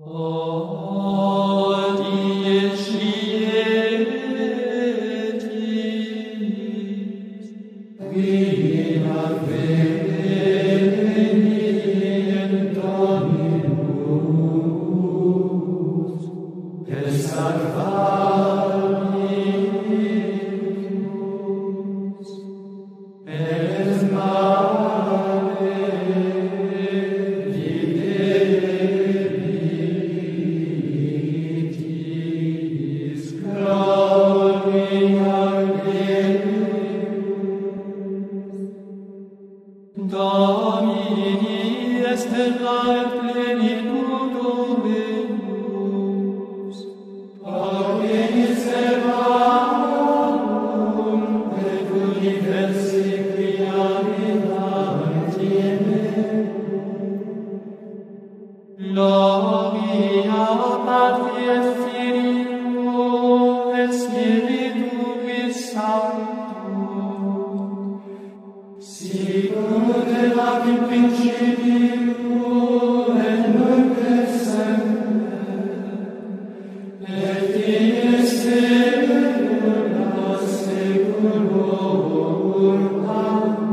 Domini est terrae plenitudo Dominus, omnis servarum et universi creaminantine. Gloria Patri et Filio et Spiritui Sancto, sicut erat in principio et nunc et semper et in saecula saeculorum. Amen.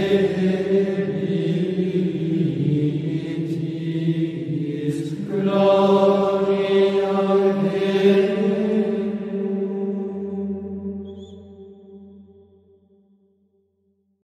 Gloria